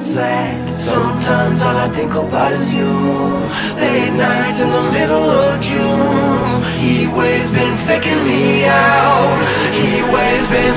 sad. Sometimes all I think about is you. Late nights in the middle of June. Heat waves been faking me out. Heat waves been